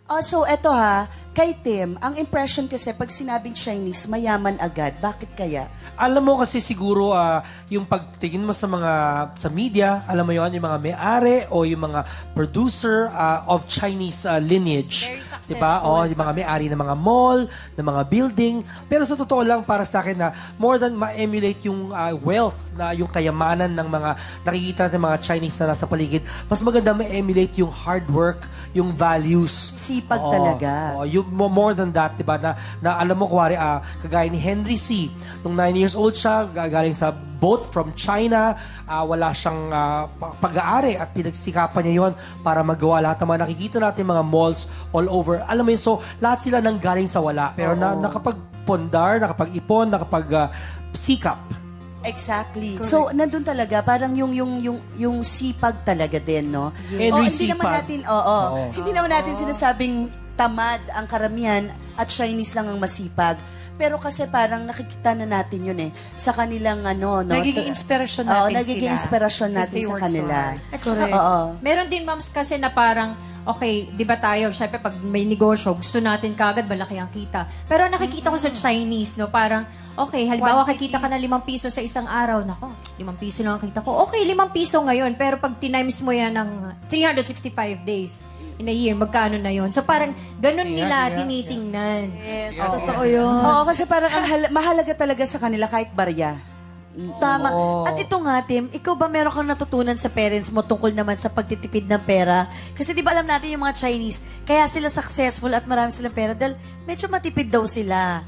So eto kay Tim, ang impression kasi pag sinabing Chinese, mayaman agad. Bakit kaya? Alam mo kasi siguro yung pagtingin mo sa media, alam mo yon yung mga may-ari o yung mga producer of Chinese lineage. Very successful. Diba? O yung mga may-ari ng mga mall, ng mga building. Pero sa totoo lang para sa akin na more than ma-emulate yung wealth na yung kayamanan ng mga nakikita natin mga Chinese na nasa paligid, mas maganda ma-emulate yung hard work, yung values. Sipag talaga. Yung more than that, diba? Na alam mo, kuwari, kagaya ni Henry C. Nung 9 years old siya, galing sa boat from China, wala siyang pag-aari at pinagsikapan niya yon para magawa lahat ng mga nakikita natin mga malls all over. Alam mo yun, so lahat sila nang galing sa wala. Pero nakapag-pondar, nakapag-ipon, nakapag-sikap. Exactly. Correct. So, nandun talaga, parang yung sipag talaga din, no? Henry hindi naman sipag. natin, hindi naman natin sinasabing tamad ang karamihan at Chinese lang ang masipag. Pero kasi parang nakikita na natin yun sa kanilang nagiging inspirasyon natin nagiging inspirasyon natin sa kanila. Correct. Meron din, moms, kasi na parang, okay, di ba tayo, syempre pag may negosyo, gusto natin kagad, malaki ang kita. Pero nakikita ko sa Chinese, no, parang, okay, halimbawa, kikita ka na 5 piso sa isang araw. Nako, 5 piso lang ang kita ko. Okay, 5 piso ngayon. Pero pag tinimes mo yan ng 365 days in a year, magkano na yon? So parang ganun nila tinitingnan. Yes. Totoo yun. Oo, kasi parang mahalaga talaga sa kanila kahit barya. Tama. At ito nga, Tim, ikaw ba meron kang natutunan sa parents mo tungkol naman sa pagtitipid ng pera? Kasi di ba alam natin yung mga Chinese, kaya sila successful at marami silang pera dahil medyo matipid daw sila.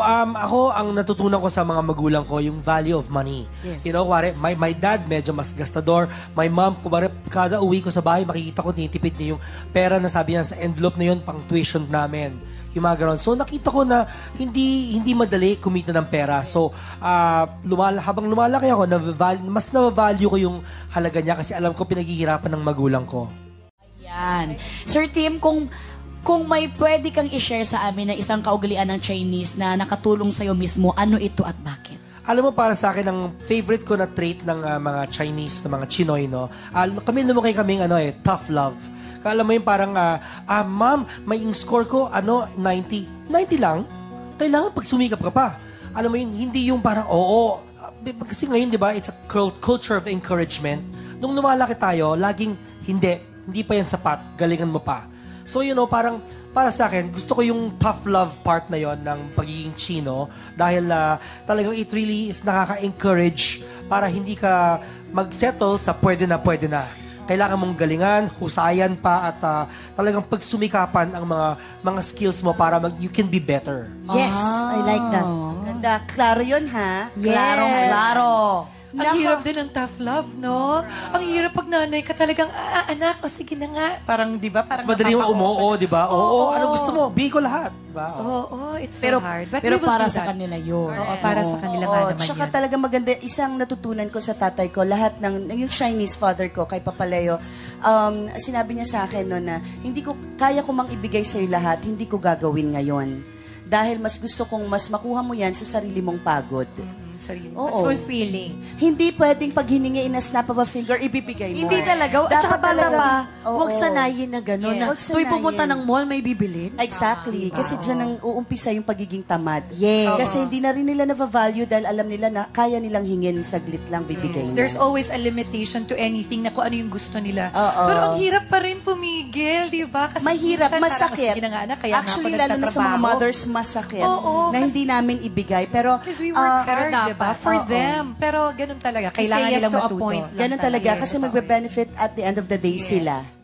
Ako, ang natutunan ko sa mga magulang ko, yung value of money. Yes. You know, kuwari, my dad, medyo mas gastador. My mom, kuwari, kada uwi ko sa bahay, makikita ko, tinitipid niya yung pera na sabi niya sa envelope na yun, pang tuition namin. Yung mga ganon. So, nakita ko na hindi madali kumita ng pera. So, habang lumalaki ako, mas na-value ko yung halaga niya kasi alam ko pinaghihirapan ng magulang ko. Ayan. Sir Tim, kung may pwede kang i-share sa amin na isang kaugalian ng Chinese na nakatulong sa'yo mismo, ano ito at bakit? Alam mo, para sa akin, ang favorite ko na trait ng mga Chinese, ng mga Chinoy, no? Lumaki kaming tough love. Alam mo yung parang, ma'am, may score ko, 90. 90 lang? Kailangan pag sumikap ka pa. Alam mo yun, hindi yung parang, kasi ngayon, di ba, it's a culture of encouragement. Nung lumalaki tayo, laging, hindi pa yan sapat, galingan mo pa. So, parang, para sa akin, gusto ko yung tough love part na yon ng pagiging Chino dahil talagang it really is nakaka-encourage para hindi ka mag-settle sa pwede na. Kailangan mong galingan, husayan pa at talagang pagsumikapan ang mga skills mo para you can be better. Yes, I like that. Ganda. Klaro yun, ha? Yes. Klaro. Ang hirap din ng tough love, no? Ang hirap pag nanay ka talagang, anak, sige na nga. Parang, di ba? Parang mas madali yung di ba? Oo, ano gusto mo? Bigay ko lahat. Diba? Oo, it's so hard. But pero we will para do sa that. kanila yun. Oo, para sa kanila nga naman Tsaka yan. talaga maganda, isang natutunan ko sa tatay ko, lahat yung Chinese father ko, kay Papaleo, sinabi niya sa akin na hindi ko, kaya ko mang ibigay sa'yo lahat, hindi ko gagawin ngayon. Dahil mas gusto kong mas makuha mo yan sa sarili mong pagod. Mas fulfilling. Hindi pwedeng pag hiningi na snap of a finger, ibibigay mo. Hindi talaga. At saka bata pa, Oo. huwag sanayin na gano'n. Yes. Na, Huwag tuwing sanayin. pumunta ng mall, may bibilin. Exactly. Kasi dyan ang uumpisa yung pagiging tamad. Yes. Kasi hindi na rin nila na-value dahil alam nila na kaya nilang hingin saglit lang bibigay na. There's always a limitation to anything na kung ano yung gusto nila. Oo. Pero ang hirap pa rin pumigil, di ba? Kasi Mahirap, minsan parang, masakit. sige na nga, anak, kaya Actually, nga ako lalo na sa mga nagtatrabaho. mothers, masakit. Oo, na hindi namin ibigay. Pero, Because we work pero hard, di ba? dapat. For them. Pero ganun talaga. Kailangan Say yes nilang to a matuto. point lang ganun talaga. Yes. Kasi magbe-benefit at the end of the day sila.